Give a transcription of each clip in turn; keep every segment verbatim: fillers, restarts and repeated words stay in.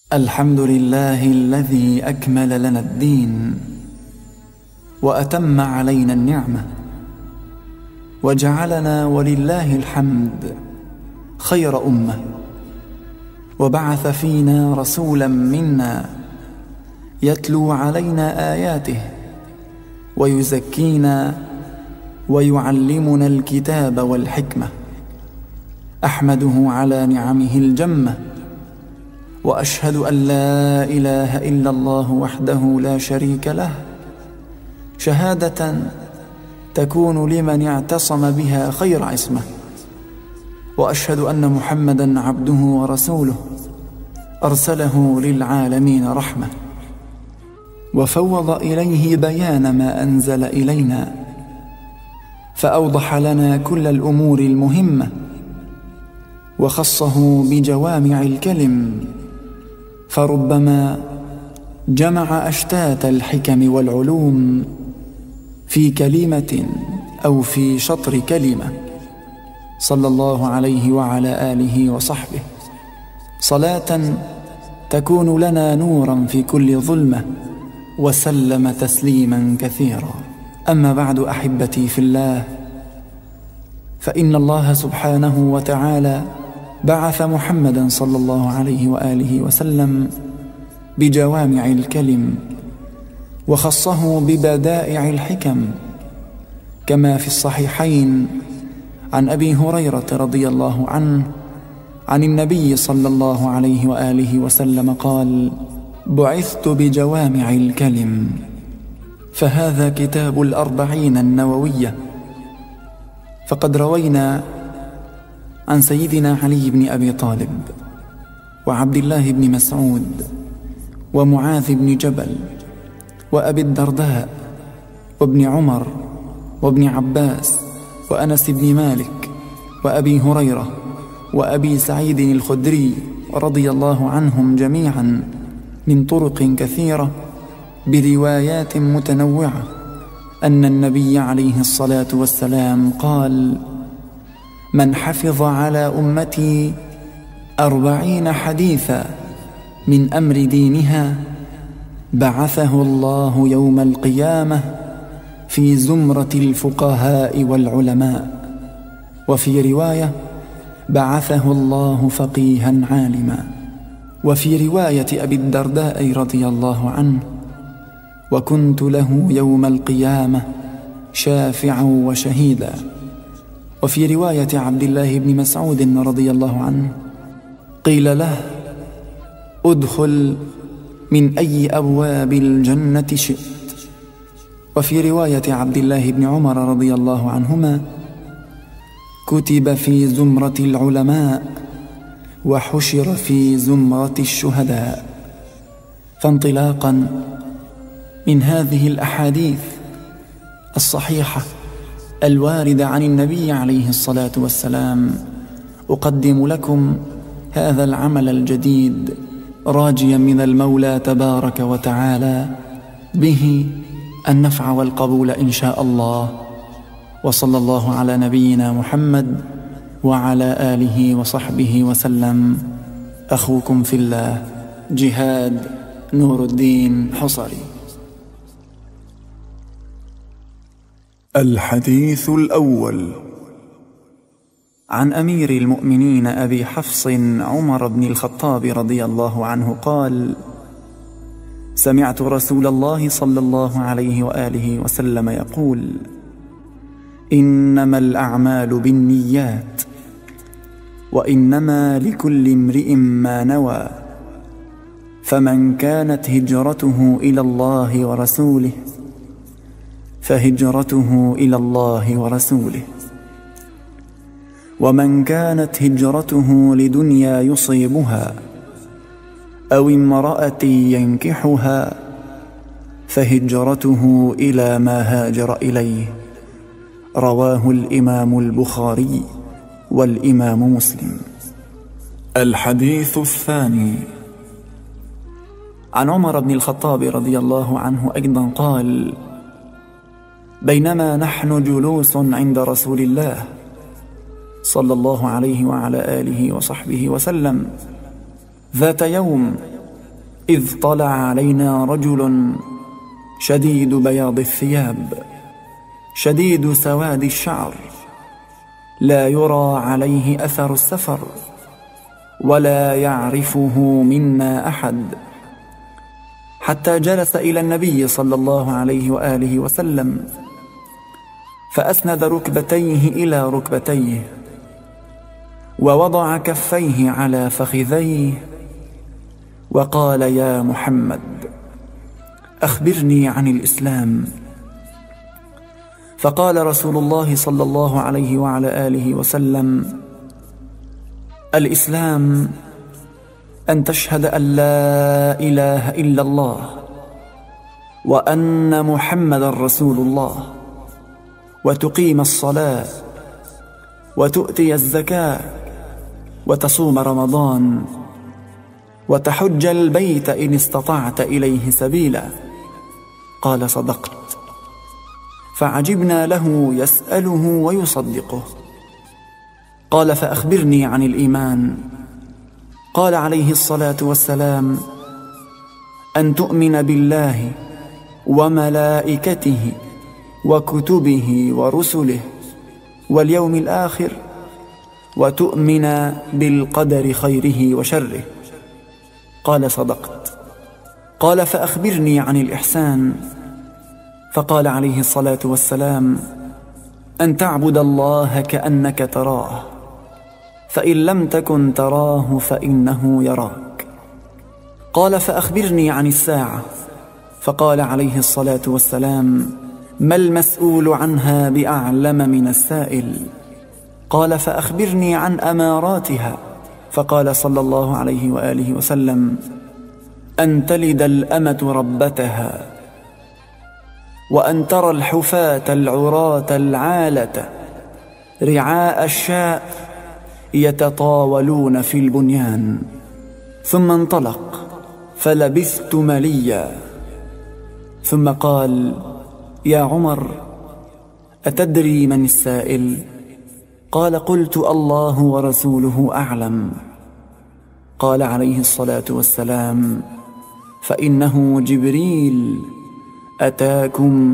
الحمد لله الذي أكمل لنا الدين وأتم علينا النعمة وجعلنا ولله الحمد خير أمة، وبعث فينا رسولا منا يتلو علينا آياته ويزكينا ويعلمنا الكتاب والحكمة. أحمده على نعمه الجمة، وأشهد أن لا إله إلا الله وحده لا شريك له، شهادة تكون لمن اعتصم بها خير عصمة. وأشهد أن محمدًا عبده ورسوله أرسله للعالمين رحمة، وفوض إليه بيان ما أنزل إلينا، فأوضح لنا كل الأمور المهمة، وخصه بجوامع الكلم، فربما جمع أشتات الحكم والعلوم في كلمة أو في شطر كلمة. صلى الله عليه وعلى آله وصحبه صلاة تكون لنا نورا في كل ظلمة، وسلم تسليما كثيرا. أما بعد، أحبتي في الله، فإن الله سبحانه وتعالى بعث محمدا صلى الله عليه وآله وسلم بجوامع الكلم، وخصه ببدائع الحكم، كما في الصحيحين عن أبي هريرة رضي الله عنه عن النبي صلى الله عليه وآله وسلم قال: بعثت بجوامع الكلم. فهذا كتاب الأربعين النووية. فقد روينا عن سيدنا علي بن أبي طالب وعبد الله بن مسعود ومعاذ بن جبل وأبي الدرداء وابن عمر وابن عباس وأنس بن مالك وأبي هريرة وأبي سعيد الخدري رضي الله عنهم جميعا من طرق كثيرة بروايات متنوعة أن النبي عليه الصلاة والسلام قال: من حفظ على أمتي أربعين حديثا من أمر دينها بعثه الله يوم القيامة في زمرة الفقهاء والعلماء. وفي رواية: بعثه الله فقيها عالما. وفي رواية أبي الدرداء رضي الله عنه: وكنت له يوم القيامة شافعا وشهيدا. وفي رواية عبد الله بن مسعود رضي الله عنه: قيل له: ادخل من أي أبواب الجنة شئت. وفي رواية عبد الله بن عمر رضي الله عنهما: كتب في زمرة العلماء وحشر في زمرة الشهداء. فانطلاقا من هذه الأحاديث الصحيحة الواردة عن النبي عليه الصلاة والسلام، أقدم لكم هذا العمل الجديد راجيا من المولى تبارك وتعالى به النفع والقبول إن شاء الله. وصلى الله على نبينا محمد وعلى آله وصحبه وسلم. أخوكم في الله جهاد نور الدين حصري. الحديث الأول: عن أمير المؤمنين أبي حفص عمر بن الخطاب رضي الله عنه قال: سمعت رسول الله صلى الله عليه وآله وسلم يقول: إنما الأعمال بالنيات، وإنما لكل امرئ ما نوى، فمن كانت هجرته إلى الله ورسوله فهجرته إلى الله ورسوله، ومن كانت هجرته لدنيا يصيبها أو امرأة ينكحها فهجرته إلى ما هاجر إليه. رواه الإمام البخاري والإمام مسلم. الحديث الثاني: عن عمر بن الخطاب رضي الله عنه أيضا قال: بينما نحن جلوس عند رسول الله صلى الله عليه وعلى آله وصحبه وسلم ذات يوم إذ طلع علينا رجل شديد بياض الثياب شديد سواد الشعر، لا يرى عليه أثر السفر، ولا يعرفه منا أحد، حتى جلس إلى النبي صلى الله عليه وآله وسلم، فأسند ركبتيه إلى ركبتيه، ووضع كفيه على فخذيه، وقال: يا محمد، أخبرني عن الإسلام. فقال رسول الله صلى الله عليه وعلى آله وسلم: الإسلام أن تشهد أن لا إله إلا الله وأن محمدًا رسول الله، وتقيم الصلاة، وتؤتي الزكاة، وتصوم رمضان، وتحج البيت إن استطعت إليه سبيلا. قال: صدقت. فعجبنا له يسأله ويصدقه. قال: فأخبرني عن الإيمان. قال عليه الصلاة والسلام: أن تؤمن بالله وملائكته وكتبه ورسله واليوم الآخر، وتؤمن بالقدر خيره وشره. قال: صدقت. قال: فأخبرني عن الإحسان. فقال عليه الصلاة والسلام: أن تعبد الله كأنك تراه، فإن لم تكن تراه فإنه يراك. قال: فأخبرني عن الساعة. فقال عليه الصلاة والسلام: ما المسؤول عنها بأعلم من السائل. قال: فأخبرني عن أماراتها. فقال صلى الله عليه وآله وسلم: أن تلد الأمة ربتها، وأن ترى الحفاة العراة العالة رعاء الشاء يتطاولون في البنيان. ثم انطلق فلبثت مليا، ثم قال: يا عمر، أتدري من السائل؟ قال: قلت: الله ورسوله أعلم. قال عليه الصلاة والسلام: فإنه جبريل أتاكم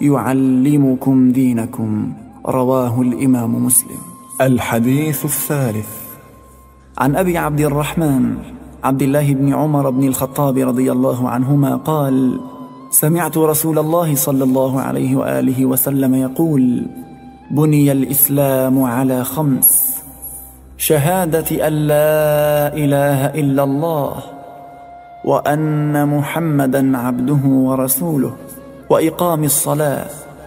يعلمكم دينكم. رواه الإمام مسلم. الحديث الثالث. عن أبي عبد الرحمن عبد الله بن عمر بن الخطاب رضي الله عنهما قال: سمعت رسول الله صلى الله عليه وآله وسلم يقول: بني الإسلام على خمس: شهادة أن لا إله إلا الله، وأن محمدًا عبده ورسوله، وإقام الصلاة،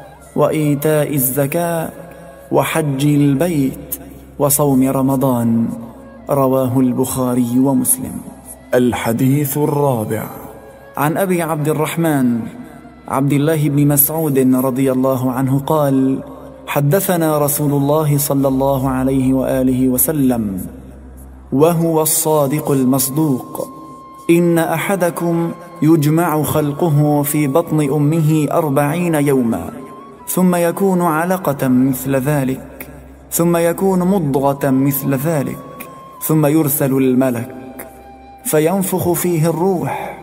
وإيتاء الزكاة، وحج البيت، وصوم رمضان. رواه البخاري ومسلم. الحديث الرابع. عن أبي عبد الرحمن عبد الله بن مسعود رضي الله عنه قال: حدثنا رسول الله صلى الله عليه وآله وسلم وهو الصادق المصدوق: إن أحدكم يجمع خلقه في بطن أمه أربعين يوما، ثم يكون علقة مثل ذلك، ثم يكون مضغة مثل ذلك، ثم يرسل الملك فينفخ فيه الروح،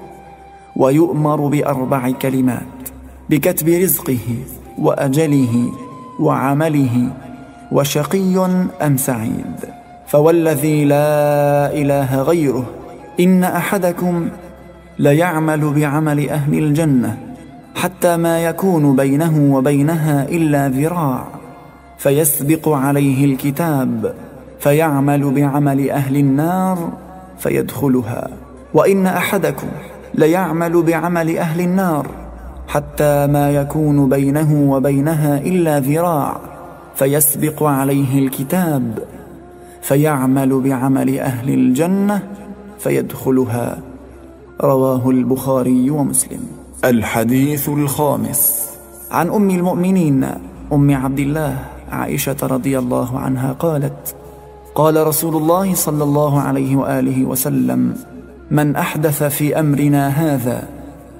ويؤمر بأربع كلمات: بكتب رزقه، وأجله، وعمله، وشقي أم سعيد. فوالذي لا إله غيره إن أحدكم ليعمل بعمل أهل الجنة حتى ما يكون بينه وبينها إلا ذراع، فيسبق عليه الكتاب فيعمل بعمل أهل النار فيدخلها. وإن أحدكم ليعمل بعمل أهل النار حتى ما يكون بينه وبينها إلا ذراع، فيسبق عليه الكتاب فيعمل بعمل أهل الجنة فيدخلها. رواه البخاري ومسلم. الحديث الخامس. عن أم المؤمنين أم عبد الله عائشة رضي الله عنها قالت: قال رسول الله صلى الله عليه وآله وسلم: من أحدث في أمرنا هذا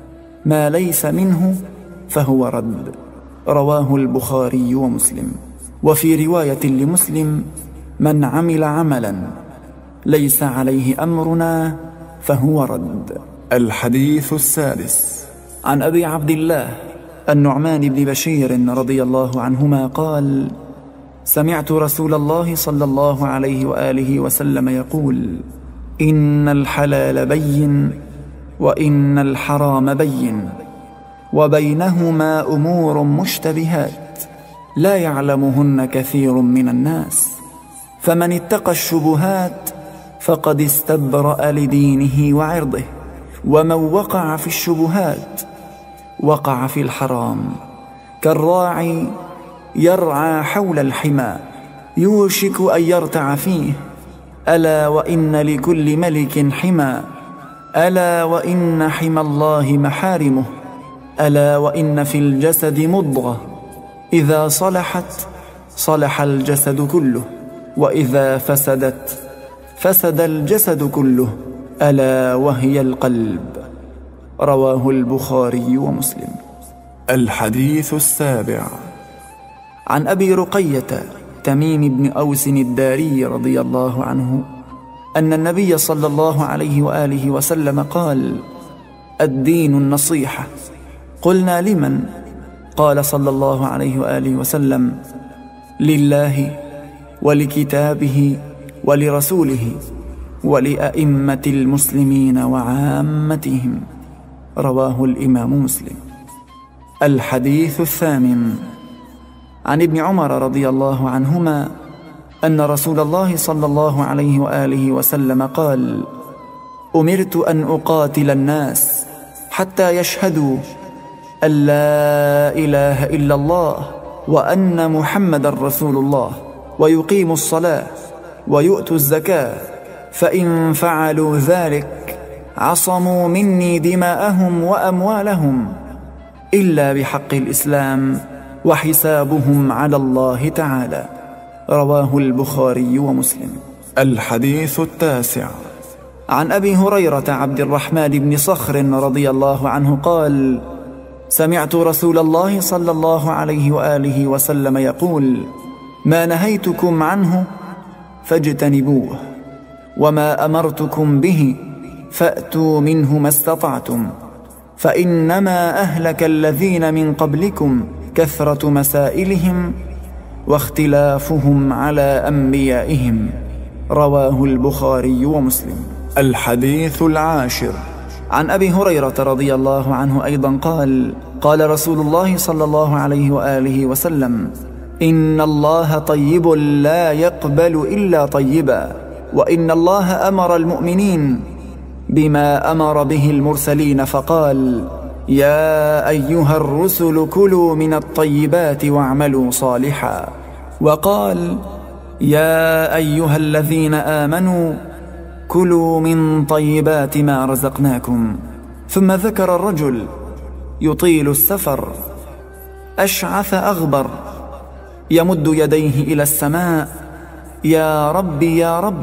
ما ليس منه فهو رد. رواه البخاري ومسلم. وفي رواية لمسلم: من عمل عملا ليس عليه أمرنا فهو رد. الحديث السادس. عن أبي عبد الله النعمان بن بشير رضي الله عنهما قال: سمعت رسول الله صلى الله عليه وآله وسلم يقول: إن الحلال بين وإن الحرام بين وبينهما أمور مشتبهات لا يعلمهن كثير من الناس، فمن اتقى الشبهات فقد استبرأ لدينه وعرضه، ومن وقع في الشبهات وقع في الحرام، كالراعي يرعى حول الحمى يوشك أن يرتع فيه، ألا وإن لكل ملك حمى، ألا وإن حمى الله محارمه، ألا وإن في الجسد مضغة إذا صلحت صلح الجسد كله، وإذا فسدت فسد الجسد كله، ألا وهي القلب. رواه البخاري ومسلم. الحديث السابع. عن أبي رقية تميم بن أوس الداري رضي الله عنه أن النبي صلى الله عليه وآله وسلم قال: الدين النصيحة. قلنا: لمن؟ قال صلى الله عليه وآله وسلم: لله ولكتابه ولرسوله ولأئمة المسلمين وعامتهم. رواه الإمام مسلم. الحديث الثامن. عن ابن عمر رضي الله عنهما أن رسول الله صلى الله عليه وآله وسلم قال: أمرت أن أقاتل الناس حتى يشهدوا أن لا إله إلا الله وأن محمدا رسول الله، ويقيموا الصلاة ويؤتوا الزكاة، فإن فعلوا ذلك عصموا مني دماءهم وأموالهم إلا بحق الإسلام، وحسابهم على الله تعالى. رواه البخاري ومسلم. الحديث التاسع. عن أبي هريرة عبد الرحمن بن صخر رضي الله عنه قال: سمعت رسول الله صلى الله عليه وآله وسلم يقول: ما نهيتكم عنه فاجتنبوه، وما أمرتكم به فأتوا منه ما استطعتم، فإنما أهلك الذين من قبلكم كثرة مسائلهم واختلافهم على أنبيائهم. رواه البخاري ومسلم. الحديث العاشر. عن أبي هريرة رضي الله عنه أيضا قال: قال رسول الله صلى الله عليه وآله وسلم: إن الله طيب لا يقبل إلا طيبا، وإن الله أمر المؤمنين بما أمر به المرسلين فقال: يا أيها الرسل كلوا من الطيبات واعملوا صالحا، وقال: يا أيها الذين آمنوا كلوا من طيبات ما رزقناكم. ثم ذكر الرجل يطيل السفر أشعث أغبر يمد يديه إلى السماء: يا رب يا رب،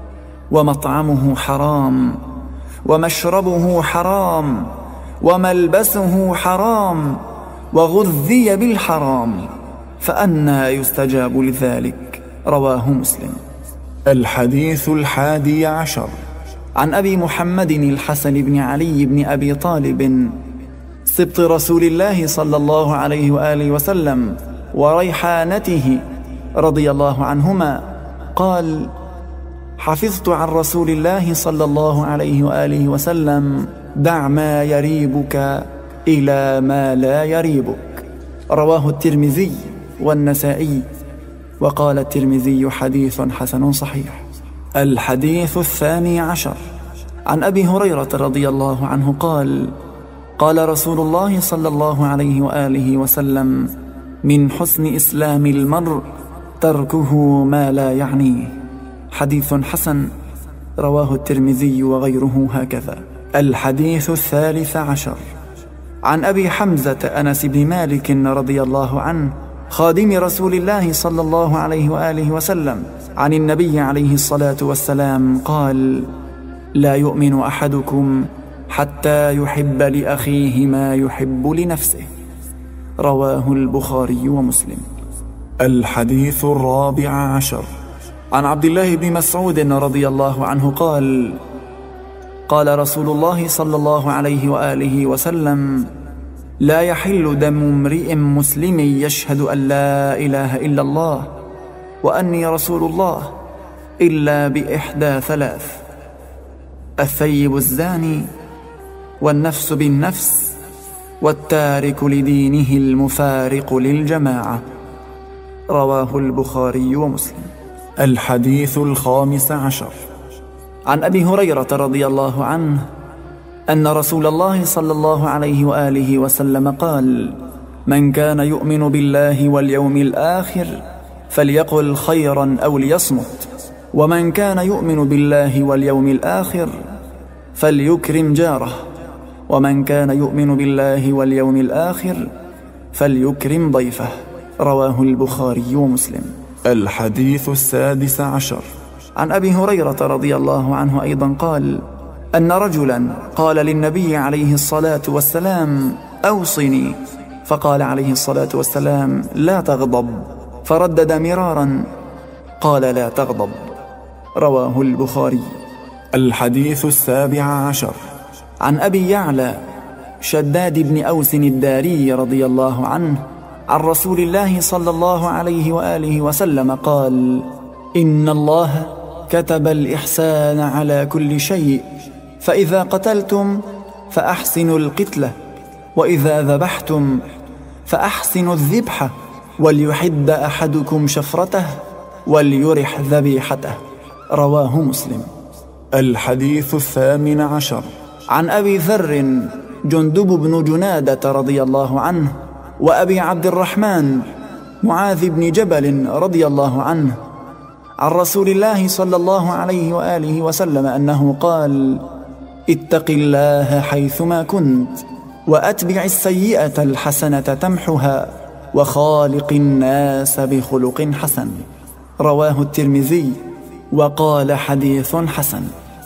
ومطعمه حرام ومشربه حرام وملبسه حرام وغذي بالحرام، فأنى يستجاب لذلك. رواه مسلم. الحديث الحادي عشر. عن أبي محمد الحسن بن علي بن أبي طالب سبط رسول الله صلى الله عليه وآله وسلم وريحانته رضي الله عنهما قال: حفظت عن رسول الله صلى الله عليه وآله وسلم: دع ما يريبك إلى ما لا يريبك. رواه الترمذي والنسائي، وقال الترمذي: حديث حسن صحيح. الحديث الثاني عشر. عن أبي هريرة رضي الله عنه قال: قال رسول الله صلى الله عليه وآله وسلم: من حسن إسلام المرء تركه ما لا يعنيه. حديث حسن. رواه الترمذي وغيره هكذا. الحديث الثالث عشر. عن أبي حمزة أنس بن مالك رضي الله عنه خادم رسول الله صلى الله عليه وآله وسلم عن النبي عليه الصلاة والسلام قال: لا يؤمن أحدكم حتى يحب لأخيه ما يحب لنفسه. رواه البخاري ومسلم. الحديث الرابع عشر. عن عبد الله بن مسعود رضي الله عنه قال: قال رسول الله صلى الله عليه وآله وسلم: لا يحل دم امرئ مسلم يشهد أن لا إله إلا الله وأني رسول الله إلا بإحدى ثلاث: الثيب الزاني، والنفس بالنفس، والتارك لدينه المفارق للجماعة. رواه البخاري ومسلم. الحديث الخامس عشر. عن أبي هريرة رضي الله عنه أن رسول الله صلى الله عليه وآله وسلم قال: من كان يؤمن بالله واليوم الآخر فليقل خيرا أو ليصمت، ومن كان يؤمن بالله واليوم الآخر فليكرم جاره، ومن كان يؤمن بالله واليوم الآخر فليكرم ضيفه. رواه البخاري ومسلم. الحديث السادس عشر. عن أبي هريرة رضي الله عنه أيضا قال أن رجلا قال للنبي عليه الصلاة والسلام: أوصني، فقال عليه الصلاة والسلام: لا تغضب، فردد مرارا قال: لا تغضب. رواه البخاري. الحديث السابع عشر. عن أبي يعلى شداد بن أوس الداري رضي الله عنه عن رسول الله صلى الله عليه وآله وسلم قال: إن الله كتب الإحسان على كل شيء، فإذا قتلتم فأحسنوا القتلة، وإذا ذبحتم فأحسنوا الذبحة، وليحد أحدكم شفرته وليرح ذبيحته. رواه مسلم. الحديث الثامن عشر. عن أبي ذر جندب بن جنادة رضي الله عنه وأبي عبد الرحمن معاذ بن جبل رضي الله عنه عن رسول الله صلى الله عليه وآله وسلم أنه قال: اتق الله حيثما كنت، وأتبع السيئة الحسنة تمحها، وخالق الناس بخلق حسن. رواه الترمذي وقال: حديث حسن.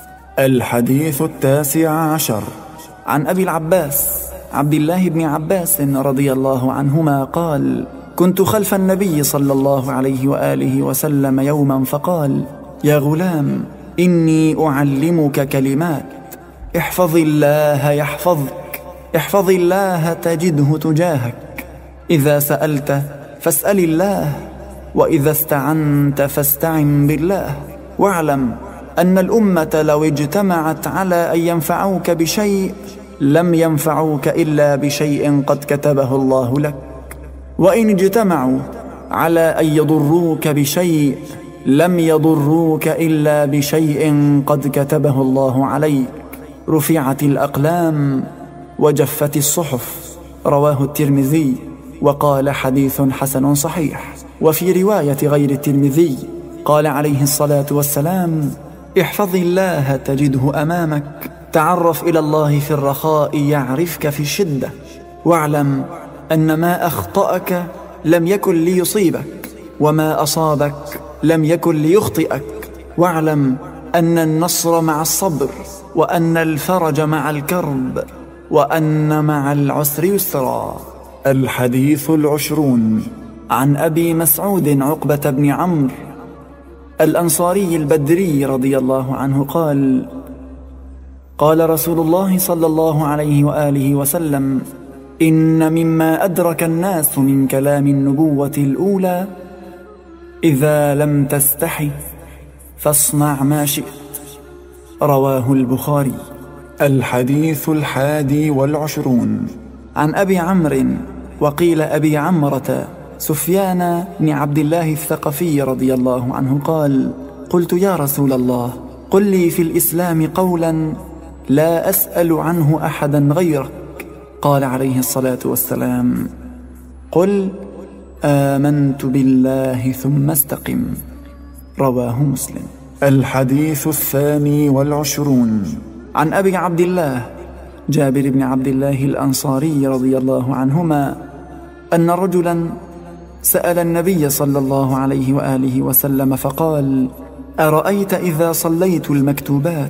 الحديث التاسع عشر. عن أبي العباس عبد الله بن عباس رضي الله عنهما قال: كنت خلف النبي صلى الله عليه وآله وسلم يوما فقال: يا غلام، إني أعلمك كلمات، احفظ الله يحفظك، احفظ الله تجده تجاهك، إذا سألت فاسأل الله، وإذا استعنت فاستعن بالله، واعلم أن الأمة لو اجتمعت على أن ينفعوك بشيء لم ينفعوك إلا بشيء قد كتبه الله لك، وإن اجتمعوا على أن يضروك بشيء لم يضروك إلا بشيء قد كتبه الله عليك. رفعت الأقلام وجفت الصحف. رواه الترمذي وقال: حديث حسن صحيح. وفي رواية غير الترمذي قال عليه الصلاة والسلام: احفظ الله تجده أمامك، تعرف إلى الله في الرخاء يعرفك في الشدة، واعلم أن ما أخطأك لم يكن ليصيبك، وما أصابك لم يكن ليخطئك، واعلم أن النصر مع الصبر، وأن الفرج مع الكرب، وأن مع العسر يسرا. الحديث العشرون. عن أبي مسعود عقبة بن عمرو الأنصاري البدري رضي الله عنه قال: قال رسول الله صلى الله عليه وآله وسلم: إن مما أدرك الناس من كلام النبوة الأولى: إذا لم تستحي فاصنع ما شئت. رواه البخاري. الحديث الحادي والعشرون. عن أبي عمرو وقيل أبي عمرة سفيان بن عبد الله الثقفي رضي الله عنه قال: قلت يا رسول الله، قل لي في الإسلام قولا لا أسأل عنه أحدا غيرك. قال عليه الصلاة والسلام: قل آمنت بالله ثم استقم. رواه مسلم. الحديث الثاني والعشرون. عن أبي عبد الله جابر بن عبد الله الأنصاري رضي الله عنهما أن رجلا سأل النبي صلى الله عليه وآله وسلم فقال: أرأيت إذا صليت المكتوبات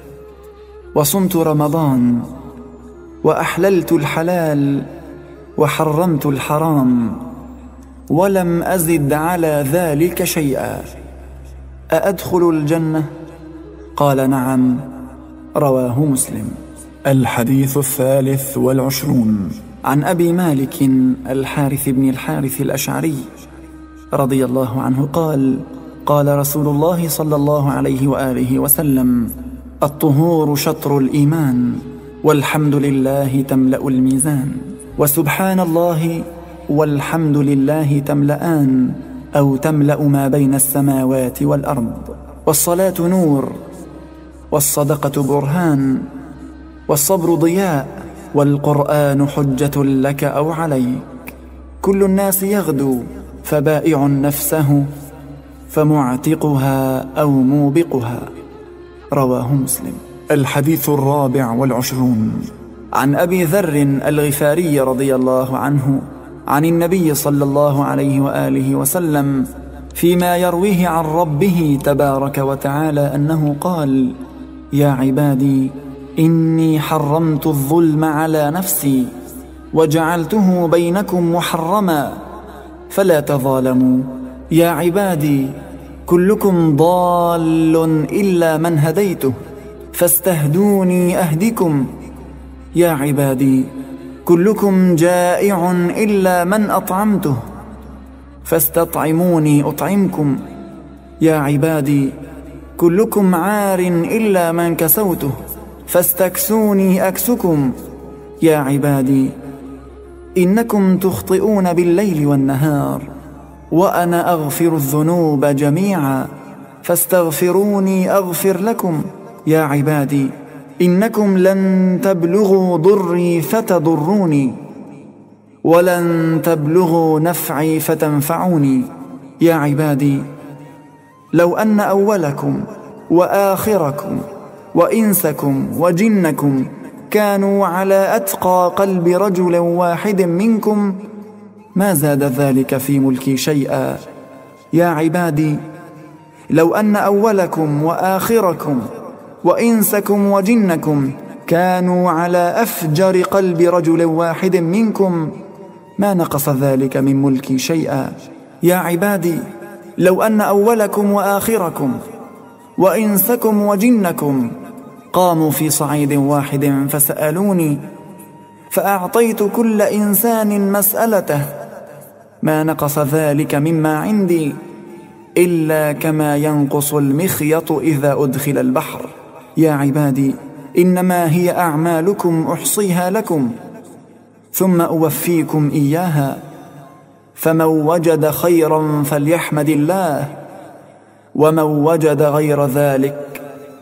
وصمت رمضان وأحللت الحلال وحرمت الحرام ولم أزد على ذلك شيئا، أأدخل الجنة؟ قال: نعم. رواه مسلم. الحديث الثالث والعشرون. عن أبي مالك الحارث بن الحارث الأشعري رضي الله عنه قال: قال رسول الله صلى الله عليه وآله وسلم: الطهور شطر الإيمان، والحمد لله تملأ الميزان، وسبحان الله والحمد لله تملأان أو تملأ ما بين السماوات والأرض، والصلاة نور، والصدقة برهان، والصبر ضياء، والقرآن حجة لك أو عليك. كل الناس يغدو فبائع نفسه فمعتقها أو موبقها. رواه مسلم. الحديث الرابع والعشرون. عن أبي ذر الغفاري رضي الله عنه عن النبي صلى الله عليه وآله وسلم فيما يرويه عن ربه تبارك وتعالى أنه قال: يا عبادي إني حرمت الظلم على نفسي وجعلته بينكم محرما فلا تظالموا. يا عبادي كلكم ضال إلا من هديته فاستهدوني أهدكم. يا عبادي كلكم جائع إلا من أطعمته فاستطعموني أطعمكم. يا عبادي كلكم عار إلا من كسوته فاستكسوني أكسكم. يا عبادي إنكم تخطئون بالليل والنهار وأنا أغفر الذنوب جميعا فاستغفروني أغفر لكم. يا عبادي إنكم لن تبلغوا ضري فتضروني ولن تبلغوا نفعي فتنفعوني. يا عبادي لو أن أولكم وآخركم وإنسكم وجنكم كانوا على أتقى قلب رجل واحد منكم ما زاد ذلك في ملكي شيئا. يا عبادي لو أن أولكم وآخركم وإنسكم وجنكم كانوا على أفجر قلب رجل واحد منكم ما نقص ذلك من ملكي شيئا. يا عبادي لو أن أولكم وآخركم وإنسكم وجنكم قاموا في صعيد واحد فسألوني فأعطيت كل إنسان مسألته ما نقص ذلك مما عندي إلا كما ينقص المخيط إذا أدخل البحر. يا عبادي إنما هي أعمالكم أحصيها لكم ثم أوفيكم إياها، فمن وجد خيرا فليحمد الله ومن وجد غير ذلك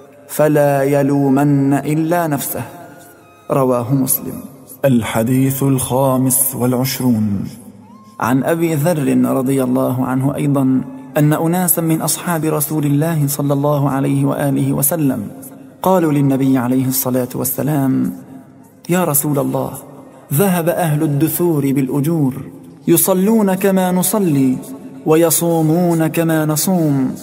فلا يلومن إلا نفسه. رواه مسلم. الحديث الخامس والعشرون. عن أبي ذر رضي الله عنه أيضا أن أناسا من أصحاب رسول الله صلى الله عليه وآله وسلم قالوا للنبي عليه الصلاة والسلام: يا رسول الله، ذهب أهل الدثور بالأجور يصلون كما نصلي ويصومون كما نصوم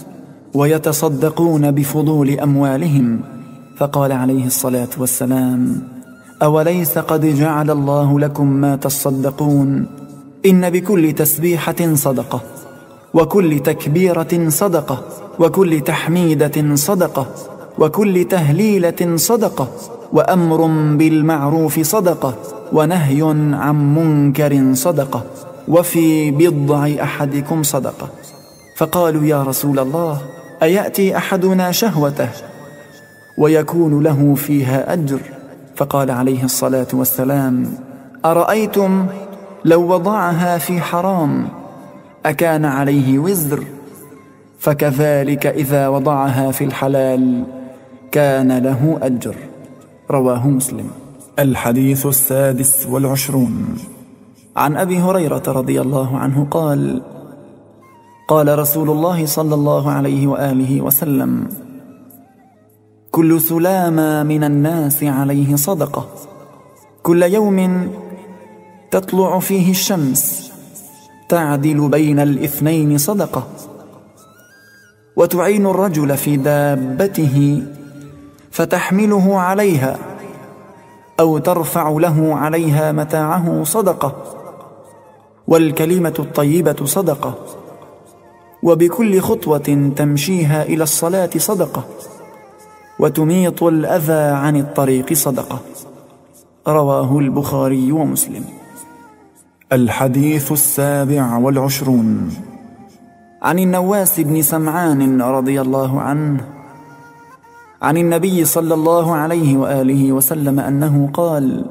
ويتصدقون بفضول أموالهم. فقال عليه الصلاة والسلام: أوليس قد جعل الله لكم ما تصدقون؟ إن بكل تسبيحة صدقة، وكل تكبيرة صدقة، وكل تحميدة صدقة، وكل تهليلة صدقة، وأمر بالمعروف صدقة، ونهي عن منكر صدقة، وفي بضع أحدكم صدقة. فقالوا: يا رسول الله، أيأتي أحدنا شهوته ويكون له فيها أجر؟ فقال عليه الصلاة والسلام: أرأيتم لو وضعها في حرام أكان عليه وزر؟ فكذلك إذا وضعها في الحلال كان له أجر. رواه مسلم. الحديث السادس والعشرون. عن أبي هريرة رضي الله عنه قال: قال رسول الله صلى الله عليه وآله وسلم: كل سلامة من الناس عليه صدقة، كل يوم تطلع فيه الشمس تعدل بين الاثنين صدقة، وتعين الرجل في دابته فتحمله عليها أو ترفع له عليها متاعه صدقة، والكلمة الطيبة صدقة، وبكل خطوة تمشيها إلى الصلاة صدقة، وتميط الأذى عن الطريق صدقة. رواه البخاري ومسلم. الحديث السابع والعشرون. عن النواس بن سمعان رضي الله عنه عن النبي صلى الله عليه وآله وسلم أنه قال: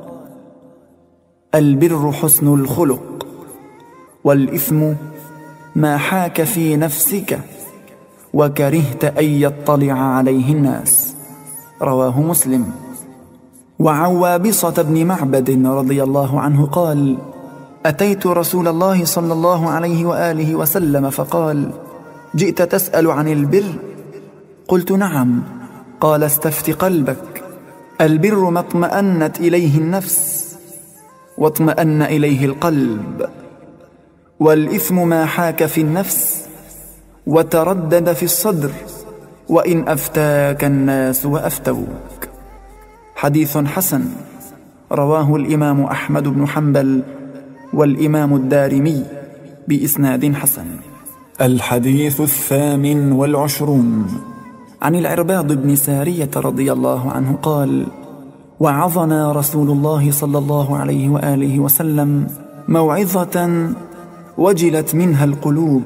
البر حسن الخلق، والإثم ما حاك في نفسك وكرهت أن يطلع عليه الناس. رواه مسلم. وعن وابصة بن معبد رضي الله عنه قال: أتيت رسول الله صلى الله عليه وآله وسلم فقال: جئت تسأل عن البر؟ قلت: نعم. قال: استفت قلبك، البر ما اطمأنت إليه النفس واطمأن إليه القلب، والإثم ما حاك في النفس وتردد في الصدر وإن أفتاك الناس وأفتوك. حديث حسن، رواه الإمام أحمد بن حنبل والإمام الدارمي بإسناد حسن. الحديث الثامن والعشرون. عن العرباض بن سارية رضي الله عنه قال: وعظنا رسول الله صلى الله عليه وآله وسلم موعظة وجلت منها القلوب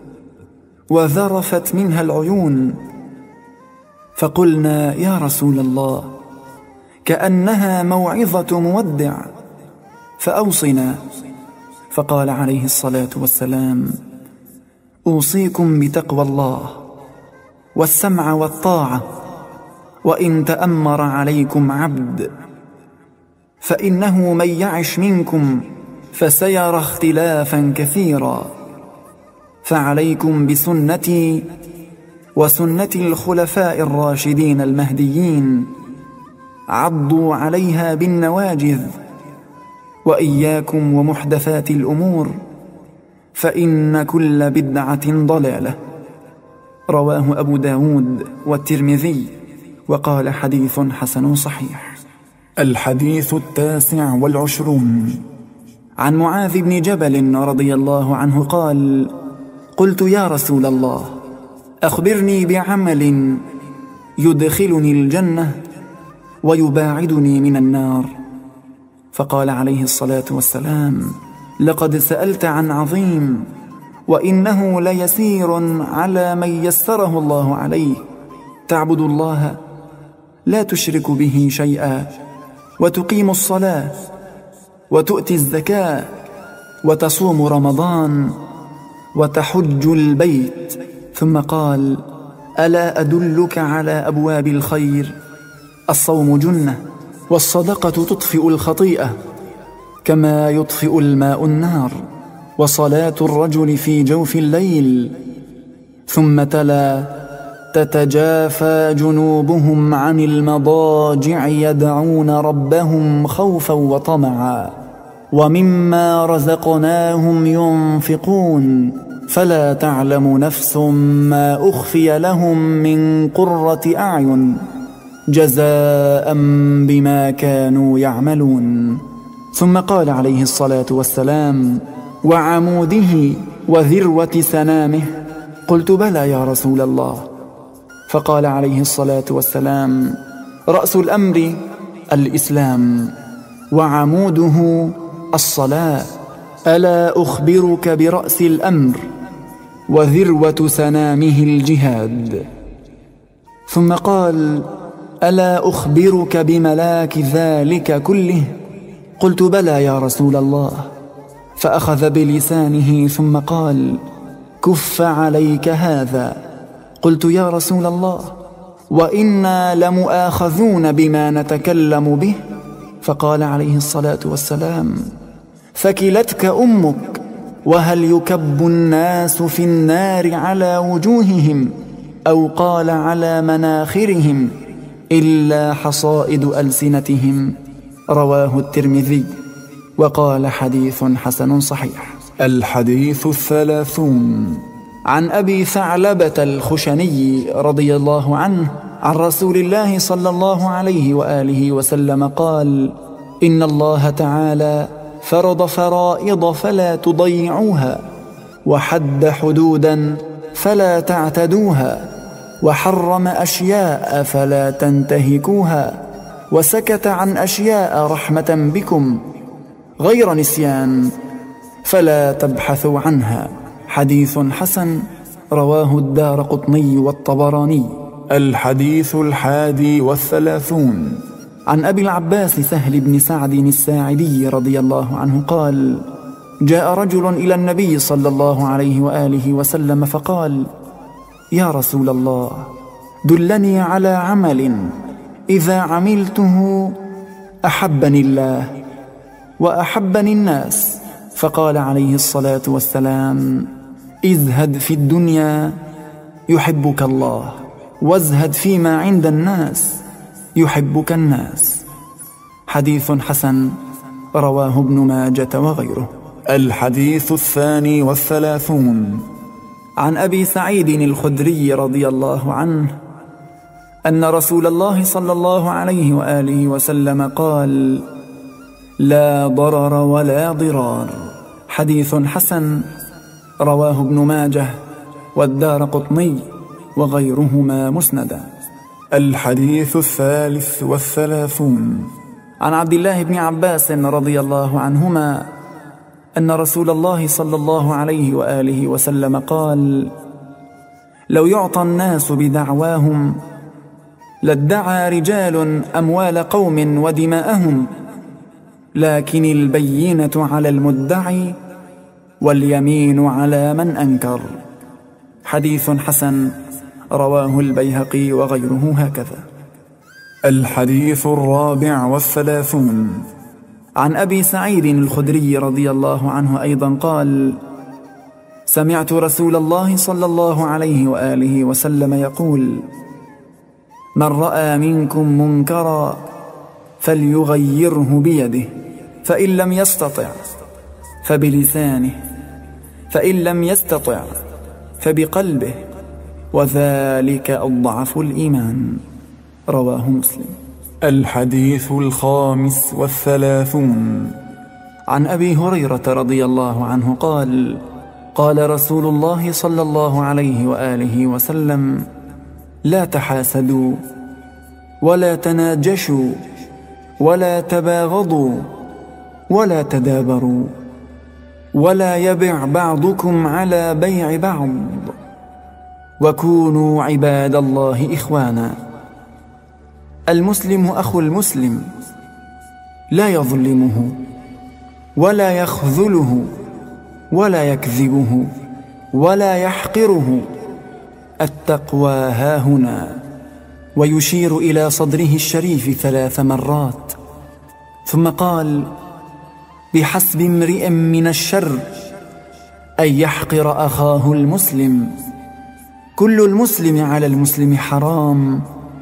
وذرفت منها العيون، فقلنا: يا رسول الله، كأنها موعظة مودع، فأوصنا. فقال عليه الصلاة والسلام: أوصيكم بتقوى الله والسمع والطاعة، وإن تأمر عليكم عبد، فإنه من يعش منكم فسيرى اختلافا كثيرا، فعليكم بسنتي وسنة الخلفاء الراشدين المهديين، عضوا عليها بالنواجذ، وإياكم ومحدثات الأمور، فإن كل بدعة ضلالة. رواه أبو داود والترمذي وقال: حديث حسن صحيح. الحديث التاسع والعشرون. عن معاذ بن جبل رضي الله عنه قال: قلت: يا رسول الله، أخبرني بعمل يدخلني الجنة ويباعدني من النار. فقال عليه الصلاة والسلام: لقد سألت عن عظيم، وإنه ليسير على من يسره الله عليه، تعبد الله لا تشرك به شيئا، وتقيم الصلاة، وتؤتي الزكاة، وتصوم رمضان، وتحج البيت. ثم قال: ألا أدلك على أبواب الخير؟ الصوم جنة، والصدقة تطفئ الخطيئة كما يطفئ الماء النار، وصلاة الرجل في جوف الليل. ثم تلا: تتجافى جنوبهم عن المضاجع يدعون ربهم خوفا وطمعا، ومما رزقناهم ينفقون، فلا تعلم نفس ما أخفي لهم من قرة أعين جزاء بما كانوا يعملون. ثم قال عليه الصلاة والسلام: وعموده وذروة سنامه. قلت: بلى يا رسول الله. فقال عليه الصلاة والسلام: رأس الأمر الإسلام، وعموده الصلاة. ألا أخبرك برأس الأمر وذروة سنامه الجهاد؟ ثم قال: ألا أخبرك بملاك ذلك كله؟ قلت: بلى يا رسول الله. فأخذ بلسانه ثم قال: كف عليك هذا. قلت: يا رسول الله، وإنا لمؤاخذون بما نتكلم به. فقال عليه الصلاة والسلام: ثكلتك أمك، وهل يكب الناس في النار على وجوههم، أو قال على مناخرهم، إلا حصائد ألسنتهم. رواه الترمذي وقال: حديث حسن صحيح. الحديث الثلاثون. عن أبي ثعلبة الخشني رضي الله عنه عن رسول الله صلى الله عليه وآله وسلم قال: إن الله تعالى فرض فرائض فلا تضيعوها، وحد حدودا فلا تعتدوها، وحرم أشياء فلا تنتهكوها، وسكت عن أشياء رحمة بكم غير نسيان فلا تبحثوا عنها. حديث حسن رواه الدارقطني والطبراني. الحديث الحادي والثلاثون. عن أبي العباس سهل بن سعد الساعدي رضي الله عنه قال: جاء رجل إلى النبي صلى الله عليه وآله وسلم فقال: يا رسول الله، دلني على عمل إذا عملته أحبني الله وأحبني الناس. فقال عليه الصلاة والسلام: ازهد في الدنيا يحبك الله، وازهد فيما عند الناس يحبك الناس. حديث حسن رواه ابن ماجة وغيره. الحديث الثاني والثلاثون. عن أبي سعيد الخدري رضي الله عنه أن رسول الله صلى الله عليه وآله وسلم قال: لا ضرر ولا ضرار. حديث حسن رواه ابن ماجه والدارقطني وغيرهما مسندا. الحديث الثالث والثلاثون. عن عبد الله بن عباس رضي الله عنهما أن رسول الله صلى الله عليه وآله وسلم قال: لو يعطى الناس بدعواهم لادعى رجال أموال قوم ودماءهم، لكن البينة على المدعي واليمين على من أنكر. حديث حسن رواه البيهقي وغيره هكذا. الحديث الرابع والثلاثون. عن أبي سعيد الخدري رضي الله عنه أيضا قال: سمعت رسول الله صلى الله عليه وآله وسلم يقول: من رأى منكم منكرا فليغيره بيده، فإن لم يستطع فبلسانه، فإن لم يستطع فبقلبه، وذلك أضعف الإيمان. رواه مسلم. الحديث الخامس والثلاثون. عن أبي هريرة رضي الله عنه قال: قال رسول الله صلى الله عليه وآله وسلم: لا تحاسدوا ولا تناجشوا ولا تباغضوا ولا تدابروا، ولا يبع بعضكم على بيع بعض، وكونوا عباد الله إخوانا. المسلم أخو المسلم، لا يظلمه ولا يخذله ولا يكذبه ولا يحقره. التقوى هاهنا. ويشير إلى صدره الشريف ثلاث مرات، ثم قال: بحسب امرئ من الشر أن يحقر أخاه المسلم. كل المسلم على المسلم حرام،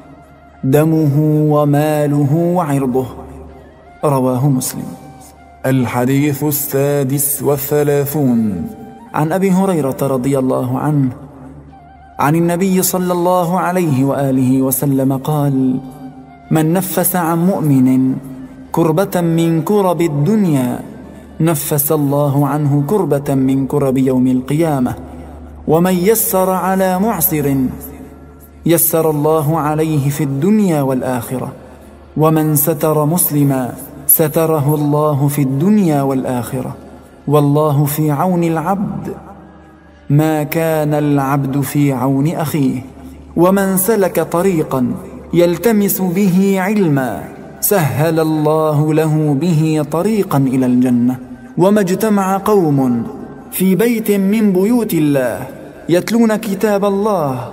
دمه وماله وعرضه. رواه مسلم. الحديث السادس والثلاثون. عن أبي هريرة رضي الله عنه عن النبي صلى الله عليه وآله وسلم قال: من نفس عن مؤمن كربة من كرب الدنيا نفس الله عنه كربة من كرب يوم القيامة. ومن يسر على معسر يسر الله عليه في الدنيا والآخرة. ومن ستر مسلما ستره الله في الدنيا والآخرة. والله في عون العبد ما كان العبد في عون أخيه. ومن سلك طريقا يلتمس به علما سهل الله له به طريقا إلى الجنة. وما اجتمع قوم في بيت من بيوت الله يتلون كتاب الله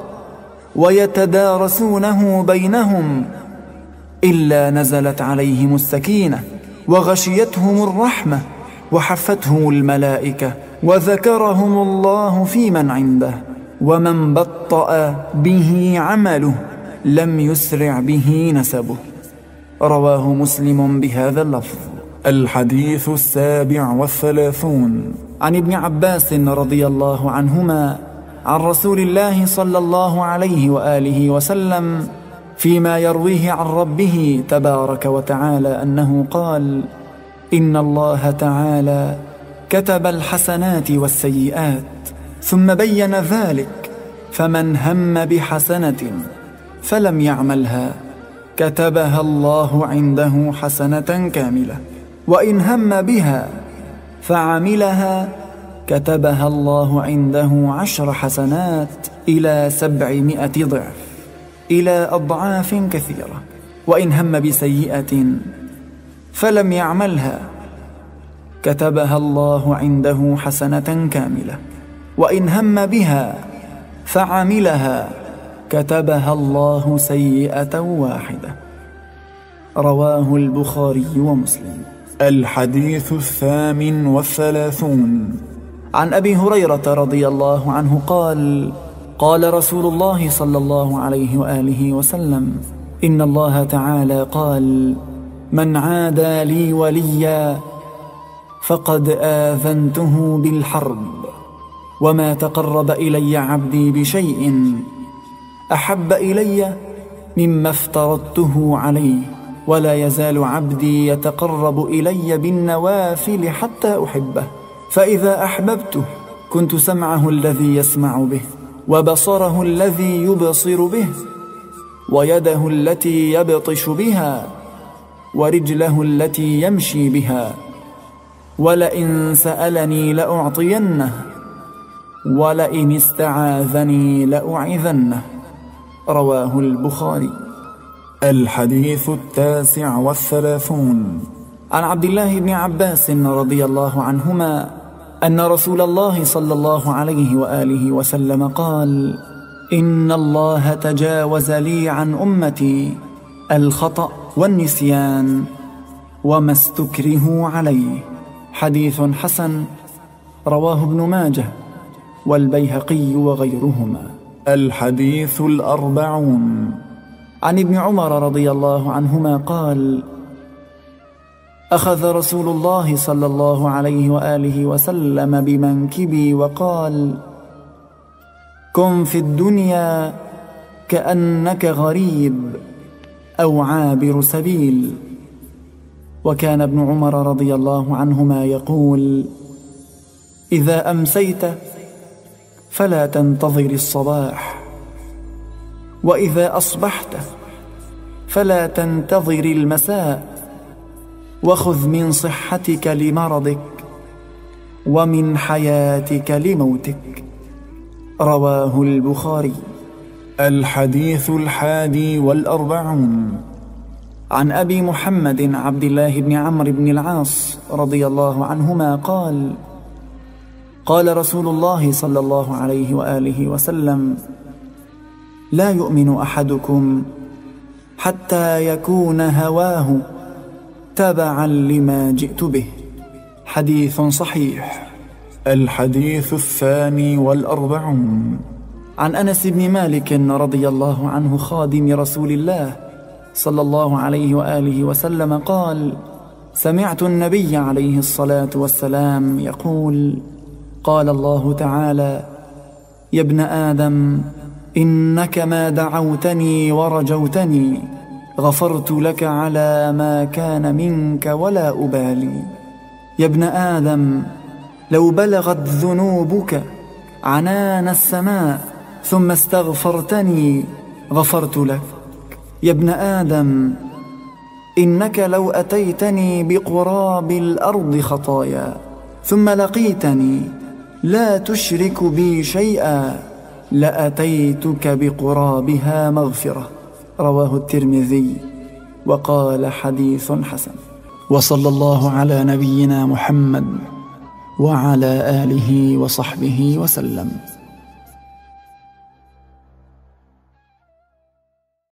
ويتدارسونه بينهم إلا نزلت عليهم السكينة وغشيتهم الرحمة وحفتهم الملائكة وذكرهم الله في من عنده. ومن بطأ به عمله لم يسرع به نسبه. رواه مسلم بهذا اللفظ. الحديث السابع والثلاثون. عن ابن عباس رضي الله عنهما عن رسول الله صلى الله عليه وآله وسلم فيما يرويه عن ربه تبارك وتعالى أنه قال: إن الله تعالى كتب الحسنات والسيئات ثم بين ذلك فمن هم بحسنة فلم يعملها كتبها الله عنده حسنة كاملة، وإن هم بها فعملها كتبها الله عنده عشر حسنات إلى سبعمائة ضعف، إلى أضعاف كثيرة. وإن هم بسيئة فلم يعملها كتبها الله عنده حسنة كاملة، وإن هم بها فعملها كتبها الله سيئة واحدة. رواه البخاري ومسلم. الحديث الثامن والثلاثون. عن أبي هريرة رضي الله عنه قال: قال رسول الله صلى الله عليه وآله وسلم: إن الله تعالى قال: من عادى لي وليا فقد آذنته بالحرب، وما تقرب إلي عبدي بشيء أحب إلي مما افترضته عليه، ولا يزال عبدي يتقرب إلي بالنوافل حتى أحبه، فإذا أحببته كنت سمعه الذي يسمع به، وبصره الذي يبصر به، ويده التي يبطش بها، ورجله التي يمشي بها، ولئن سألني لأعطينه، ولئن استعاذني لأعذنه. رواه البخاري. الحديث التاسع والثلاثون. عن عبد الله بن عباس رضي الله عنهما أن رسول الله صلى الله عليه وآله وسلم قال: إن الله تجاوز لي عن أمتي الخطأ والنسيان وما استكرهوا عليه. حديث حسن، رواه ابن ماجه والبيهقي وغيرهما. الحديث الأربعون. عن ابن عمر رضي الله عنهما قال: أخذ رسول الله صلى الله عليه وآله وسلم بمنكبي وقال: كن في الدنيا كأنك غريب أو عابر سبيل. وكان ابن عمر رضي الله عنهما يقول: إذا أمسيت فلا تنتظر الصباح، وإذا أصبحت فلا تنتظر المساء، وخذ من صحتك لمرضك ومن حياتك لموتك. رواه البخاري. الحديث الحادي والأربعون. عن أبي محمد عبد الله بن عمرو بن العاص رضي الله عنهما قال: قال رسول الله صلى الله عليه وآله وسلم: لا يؤمن أحدكم حتى يكون هواه تبعا لما جئت به. حديث صحيح. الحديث الثاني والأربعون. عن أنس بن مالك رضي الله عنه خادم رسول الله صلى الله عليه وآله وسلم قال: سمعت النبي عليه الصلاة والسلام يقول: قال الله تعالى: يا ابن آدم إنك ما دعوتني ورجوتني غفرت لك على ما كان منك ولا أبالي. يا ابن آدم لو بلغت ذنوبك عنان السماء ثم استغفرتني غفرت لك. يا ابن آدم إنك لو أتيتني بقراب الأرض خطايا ثم لقيتني لا تشرك بي شيئا لأتيتك بقرابها مغفرة. رواه الترمذي وقال: حديث حسن. وصلى الله على نبينا محمد وعلى آله وصحبه وسلم.